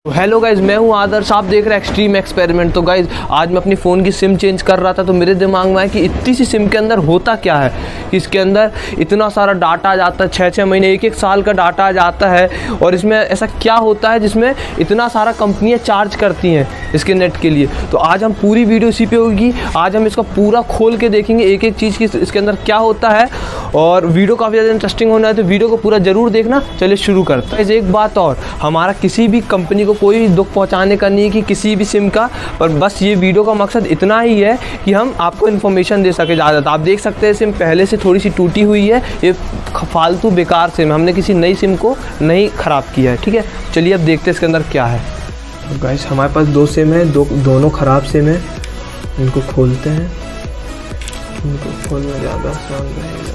Hello guys, मैं हूं आदर्श, आप देख रहे हैं एक्सट्रीम एक्सपेरिमेंट। तो गाइज आज मैं अपनी फ़ोन की सिम चेंज कर रहा था तो मेरे दिमाग में आया कि इतनी सी सिम के अंदर होता क्या है कि इसके अंदर इतना सारा डाटा आ जाता है, 6-6 महीने 1-1 साल का डाटा आ जाता है। और इसमें ऐसा क्या होता है जिसमें इतना सारा कंपनियाँ चार्ज करती हैं इसके नेट के लिए। तो आज हम पूरी वीडियो इसी पे होगी। आज हम इसका पूरा खोल के देखेंगे एक एक चीज़ की इसके अंदर क्या होता है, और वीडियो काफ़ी ज़्यादा इंटरेस्टिंग होना है तो वीडियो को पूरा ज़रूर देखना। चलिए शुरू करते हैं। एक बात और, हमारा किसी भी कंपनी को कोई दुख पहुंचाने का नहीं है कि किसी भी सिम का, पर बस ये वीडियो का मकसद इतना ही है कि हम आपको इन्फॉर्मेशन दे सके ज़्यादा। आप देख सकते हैं सिम पहले से थोड़ी सी टूटी हुई है, ये फालतू बेकार सिम, हमने किसी नई सिम को नहीं ख़राब किया है। ठीक है, चलिए अब देखते हैं इसके अंदर क्या है। तो गाइस हमारे पास 2 सिम है, दोनों ख़राब सिम है। इनको खोलते हैं, इनको खोलना ज़्यादा आसान रहेगा।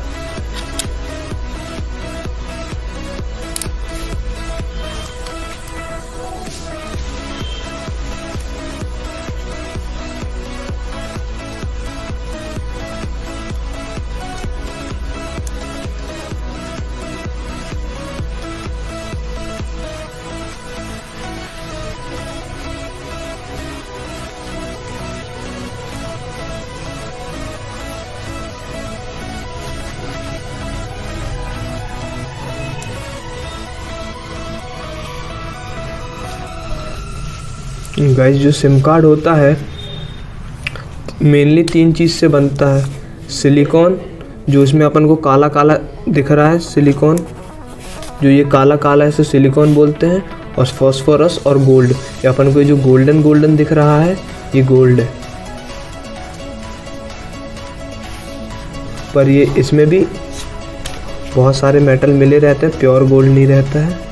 गाइस जो सिम कार्ड होता है मेनली 3 चीज़ से बनता है। सिलिकॉन, जो इसमें अपन को काला काला दिख रहा है, सिलिकॉन जो ये काला काला है इसे सिलिकॉन बोलते हैं, और फॉस्फोरस और गोल्ड। ये अपन को जो गोल्डन दिख रहा है ये गोल्ड है, पर ये इसमें भी बहुत सारे मेटल मिले रहते हैं, प्योर गोल्ड नहीं रहता है।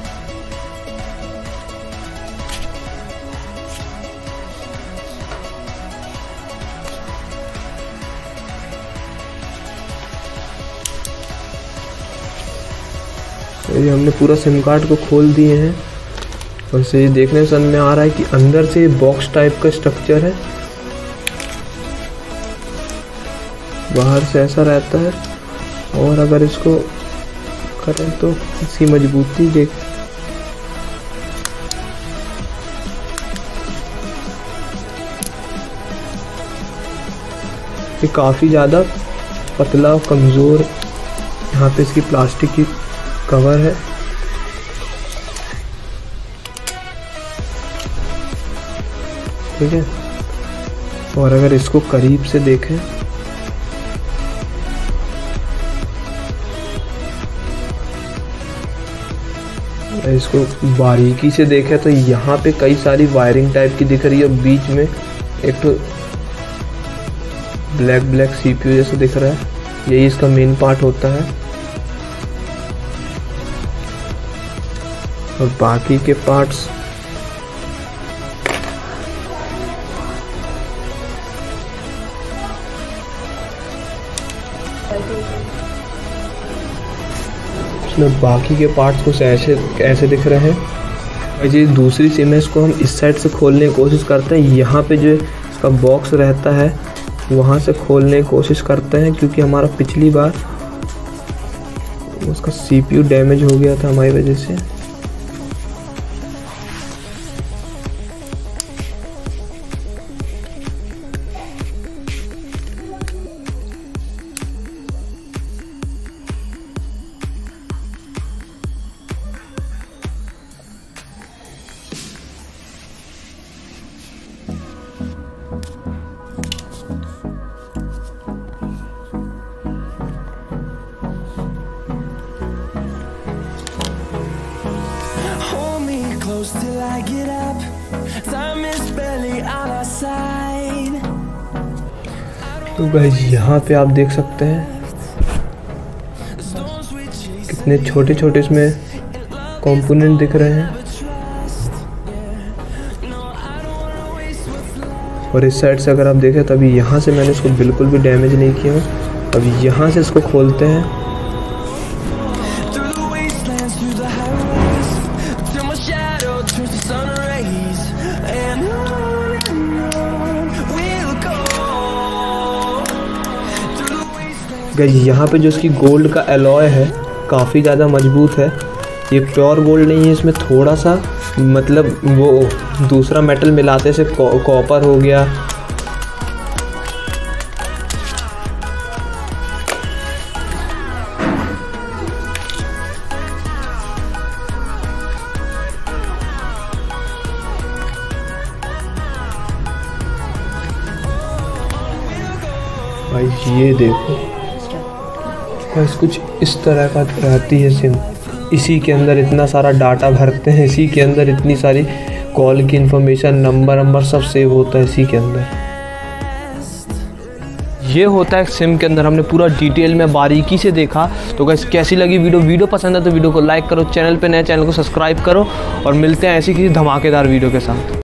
ये हमने पूरा सिम कार्ड को खोल दिए हैं, और इसे देखने से समझ में आ रहा है कि अंदर से बॉक्स टाइप का स्ट्रक्चर है, बाहर से ऐसा रहता है। और अगर इसको करें तो इसकी मजबूती देख, ये काफ़ी ज़्यादा पतला और कमज़ोर। यहाँ पे इसकी प्लास्टिक की कवर है। ठीक है, और अगर इसको करीब से देखें इसको बारीकी से देखें तो यहाँ पे कई सारी वायरिंग टाइप की दिख रही है। बीच में एक तो ब्लैक सीपीयू जैसा दिख रहा है, यही इसका मेन पार्ट होता है। और बाकी के पार्ट्स इसमें कुछ ऐसे दिख रहे हैं। ये दूसरी सिम है, इसको हम इस साइड से खोलने की कोशिश करते हैं। यहाँ पे जो इसका बॉक्स रहता है वहाँ से खोलने की कोशिश करते हैं, क्योंकि हमारा पिछली बार उसका सीपीयू डैमेज हो गया था हमारी वजह से। Till I get up, time is barely on our side. तो गाइस यहाँ पे आप देख सकते हैं कितने छोटे छोटे इसमें कंपोनेंट दिख रहे हैं। और इस साइड से अगर आप देखें तो अभी यहाँ से मैंने इसको बिल्कुल भी डैमेज नहीं किया। अभी यहाँ से इसको खोलते हैं। यहाँ पे जो इसकी गोल्ड का एलॉय है काफ़ी ज़्यादा मजबूत है। ये प्योर गोल्ड नहीं है, इसमें थोड़ा सा मतलब वो दूसरा मेटल मिलाते से कॉपर हो गया। भाई ये देखो बस कुछ इस तरह का रहती है सिम। इसी के अंदर इतना सारा डाटा भरते हैं, इसी के अंदर इतनी सारी कॉल की इन्फॉर्मेशन, नंबर सब सेव होता है इसी के अंदर। ये होता है सिम के अंदर। हमने पूरा डिटेल में बारीकी से देखा। तो गाइस कैसी लगी वीडियो पसंद है तो वीडियो को लाइक करो, चैनल पे नए चैनल को सब्सक्राइब करो और मिलते हैं ऐसी किसी धमाकेदार वीडियो के साथ।